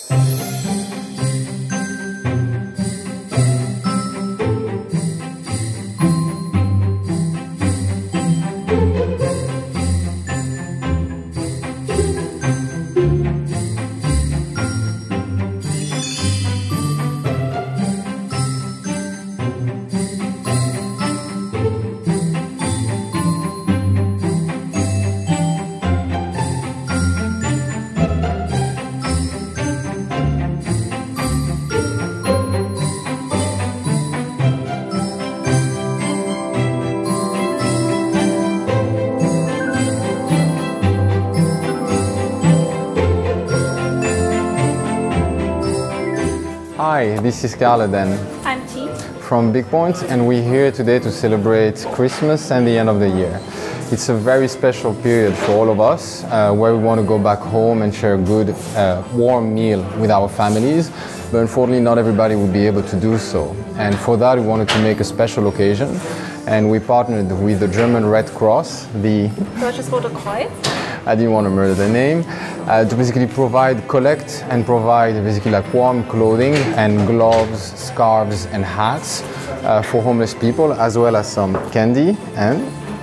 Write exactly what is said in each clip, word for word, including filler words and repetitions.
Hi, this is Scarlett and I'm T from Bigpoint, and we're here today to celebrate Christmas and the end of the year. It's a very special period for all of us uh, where we want to go back home and share a good, uh, warm meal with our families, but unfortunately not everybody will be able to do so. And for that we wanted to make a special occasion, and we partnered with the German Red Cross, the Deutsches Rote Kreuz. I didn't want to murder the name, uh, to basically provide, collect and provide basically like warm clothing and gloves, scarves and hats uh, for homeless people, as well as some candy and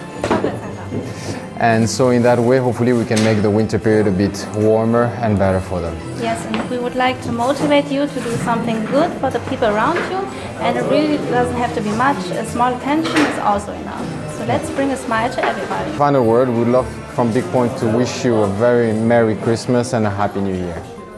and so in that way hopefully we can make the winter period a bit warmer and better for them. Yes, and we would like to motivate you to do something good for the people around you, and it really doesn't have to be much. A small attention is also enough. So let's bring a smile to everybody. Final word, we would love from Bigpoint to wish you a very Merry Christmas and a Happy New Year.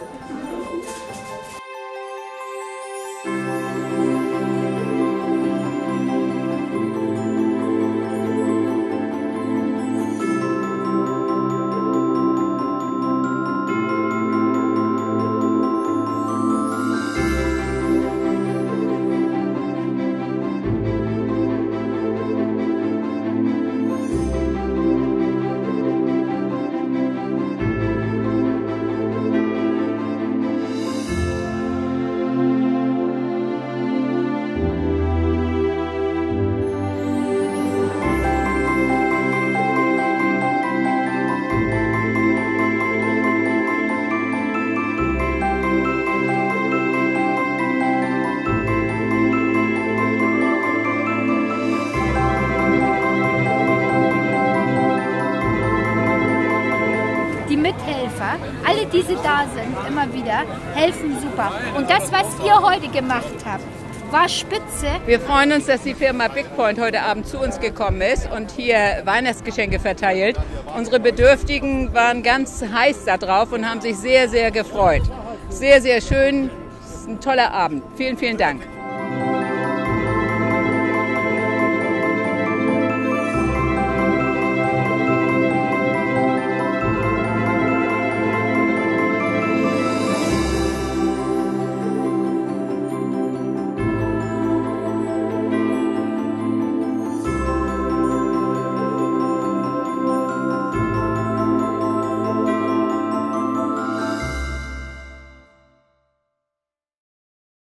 Die Mithelfer, alle die sie da sind, immer wieder, helfen super. Und das, was ihr heute gemacht habt, war spitze. Wir freuen uns, dass die Firma Bigpoint heute Abend zu uns gekommen ist und hier Weihnachtsgeschenke verteilt. Unsere Bedürftigen waren ganz heiß da drauf und haben sich sehr, sehr gefreut. Sehr, sehr schön. Es ist ein toller Abend. Vielen, vielen Dank.